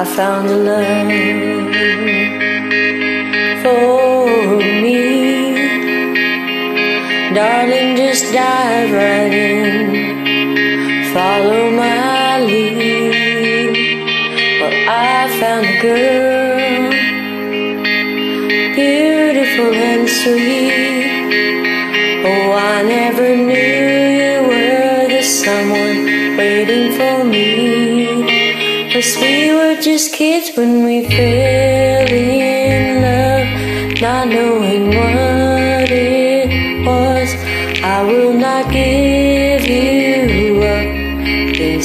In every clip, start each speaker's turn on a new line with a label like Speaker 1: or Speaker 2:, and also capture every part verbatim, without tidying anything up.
Speaker 1: I found a love for me. Darling, just dive right in, follow my lead. Well, I found a girl, beautiful and sweet. Oh, I never knew you were the someone waiting for me. 'Cause we were just kids when we fell in love, not knowing what it was. I will not give you up this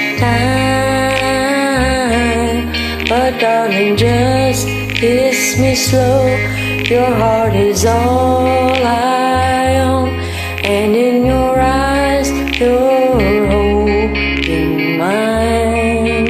Speaker 1: time, but darling, just kiss me slow. Your heart is all I own, and in your eyes you're holding mine.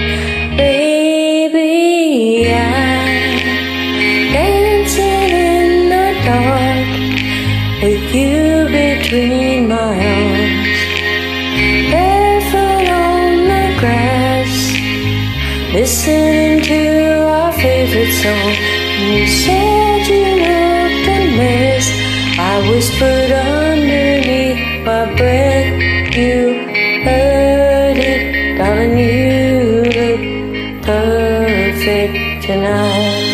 Speaker 1: Baby, I'm dancing in the dark with you between my arms, barefoot on the grass, listening to our favorite song. You said you looked a mess. I whispered underneath my breath, you heard it. Darling, you look perfect tonight.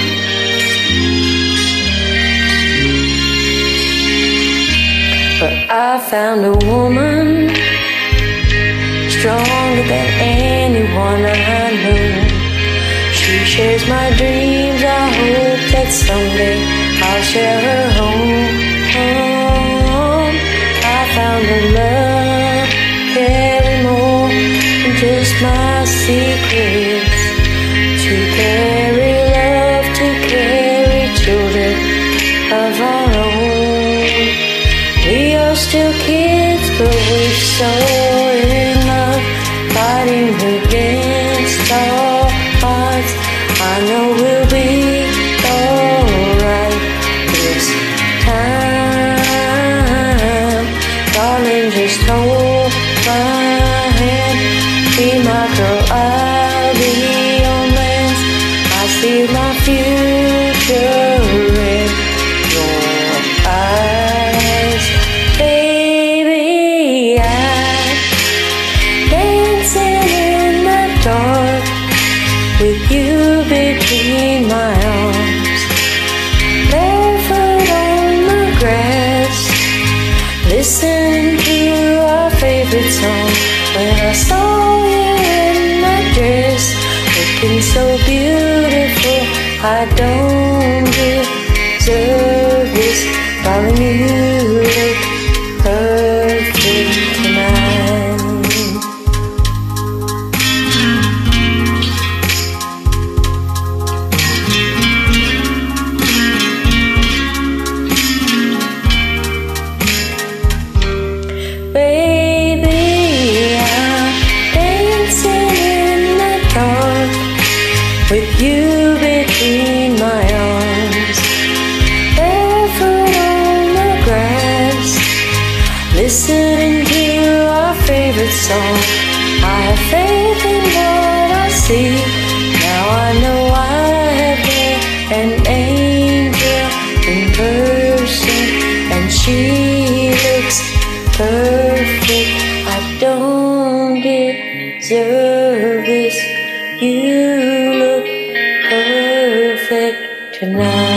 Speaker 1: But I found a woman stronger than anyone I know. She shares my dreams. I hope that someday I'll share her home. home. I found a love, carry more than just my secrets. To carry love, to carry children of our own. We are still kids, but we're so in love, fighting against all odds. I know we'll be alright this time. Darling, just hold my hand, be my girl, I'll be your man. I see my future in your eyes. Baby, I'm dancing in the dark with you between my arms, barefoot on the grass, listening to our favorite song. When I saw you in that dress, looking so beautiful, I don't deserve this. Darling, you look perfect tonight. Baby, I'm dancing in the dark with you between my arms, barefoot on the grass, listening to our favorite song. I have faith in what I see. Now I know I have met an angel in person, and she looks perfect. I don't deserve this. You look perfect tonight.